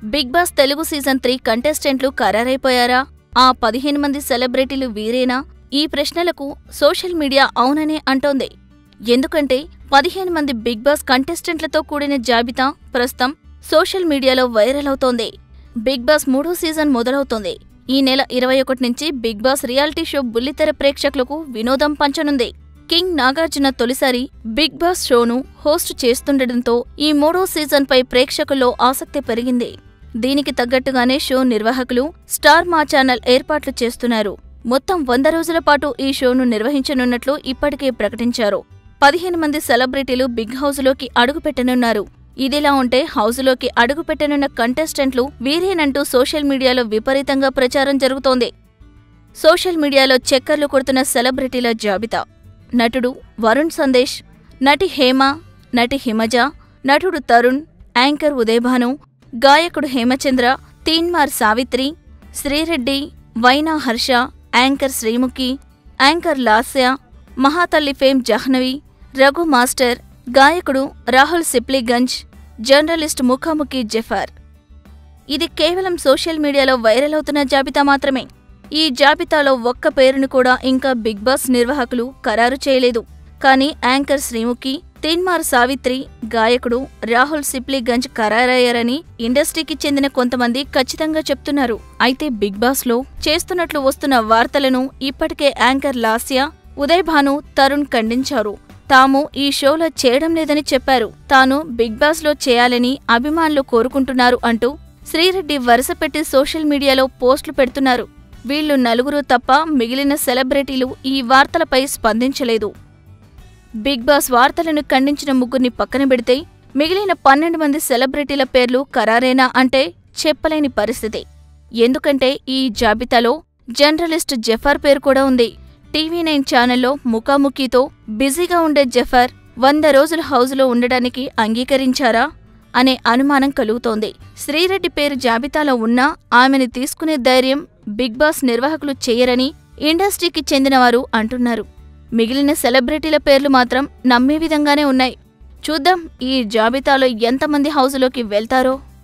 Big boss Telugu season 3 కంటెస్టెంట్లు ఖరారైపోయారా? ఆ 15 మంది సెలబ్రిటీలు వీరేనా? ఈ ప్రశ్నలకు సోషల్ మీడియా అవుననే అంటోంది. ఎందుకంటే 15 మంది బిగ్ బాస్ కంటెస్టెంట్లతో కూడిన జాబితా ప్రస్తుతం సోషల్ మీడియాలో వైరల్ అవుతోంది. బిగ్ బాస్ 3వ సీజన్ మొదలవుతోంది. ఈ నెల 21 నుంచి బిగ్ బాస్ రియాలిటీ షో బుల్లితెర ప్రేక్షకులకు వినోదం పంచనుంది. కింగ్ నాగార్జున తొలిసారి బిగ్ బాస్ షోను హోస్ట్ చేస్తుండటంతో ఈ 3వ సీజన్పై ప్రేక్షకుల్లో ఆసక్తి పెరిగింది. దీనికి తగ్గట్టుగానే షో నిర్వాహకులు స్టార్ మా ఛానల్ ఏర్పాట్లు చేస్తున్నారు. మొత్తం 100 రోజుల పాటు ఈ షోను నిర్వహించనున్నట్లు ఇప్పటికే ప్రకటించారు. 15 మంది సెలబ్రిటీలు బిగ్ హౌస్లోకి అడుగుపెట్టనున్నారు. ఇదిలా ఉంటే హౌస్లోకి అడుగుపెట్టనున్న కంటెస్టెంట్లు వీరేనంటూ సోషల్ మీడియాలో విపరీతంగా ప్రచారం జరుగుతోంది. సోషల్ మీడియాలో చక్కర్లు కొడుతున్న సెలబ్రిటీల జాబితా: నటుడు వరుణ్ సందేశ్, నటి హేమ, నటి హిమజ, నటుడు తరుణ్, యాంకర్ ఉదయభాను, గాయకుడు హేమచంద్ర, తీన్మార్ సావిత్రి, శ్రీరెడ్డి, వైనా Harsha, anchor Sreemukhi, anchor Lasya, Mahathalli fame Jahnavi, Raghu master, గాయకుడు రాహుల్ సిప్లిగంజ్, జర్నలిస్ట్ ముఖాముఖి జఫర్. ఇది కేవలం సోషల్ మీడియాలో వైరల్ అవుతున్న జాబితా మాత్రమే. ఈ జాబితాలో ఒక్క పేరును కూడా ఇంకా బిగ్ బాస్ నిర్వాహకులు ఖరారు చేయలేదు. కానీ యాంకర్ శ్రీముఖి, తీన్మార్ సావిత్రి, గాయకుడు రాహుల్ సిప్లిగంజ్ ఖరారయ్యారని ఇండస్ట్రీకి చెందిన కొంతమంది ఖచ్చితంగా చెప్తున్నారు. అయితే బిగ్ బాస్ లో చేస్తున్నట్లు వస్తున్న వార్తలను ఇప్పటికే యాంకర్ లాస్య, ఉదయభాను, తరుణ్ ఖండించారు. తాము ఈ షోలో చేయడం లేదని చెప్పారు. తాను బిగ్ బాస్ లో చేయాలని అభిమానులు కోరుకుంటున్నారు అంటూ శ్రీరెడ్డి వరుసపెట్టి సోషల్ మీడియాలో పోస్టులు పెడుతున్నారు. వీళ్లు నలుగురు తప్ప మిగిలిన సెలబ్రిటీలు ఈ వార్తలపై స్పందించలేదు. బిగ్ బాస్ వార్తలను ఖండించిన ముగ్గురిని పక్కన పెడితే మిగిలిన 12 మంది సెలబ్రిటీల పేర్లు ఖరారేనా అంటే చెప్పలేని పరిస్థితి. ఎందుకంటే ఈ జాబితాలో జర్నలిస్ట్ జఫర్ పేరు కూడా ఉంది. టీవీ9 ఛానల్లో ముఖాముఖితో బిజీగా ఉండే జఫర్ 100 రోజులు హౌస్లో ఉండడానికి అంగీకరించారా అనే అనుమానం కలుగుతోంది. శ్రీరెడ్డి పేరు జాబితాలో ఉన్నా ఆమెను తీసుకునే ధైర్యం బిగ్ బాస్ నిర్వాహకులు చేయరని ఇండస్ట్రీకి చెందినవారు అంటున్నారు. మిగిలిన సెలబ్రిటీల పేర్లు మాత్రం నమ్మే విధంగానే ఉన్నాయి. చూద్దాం ఈ జాబితాలో ఎంతమంది హౌస్లోకి వెళ్తారో.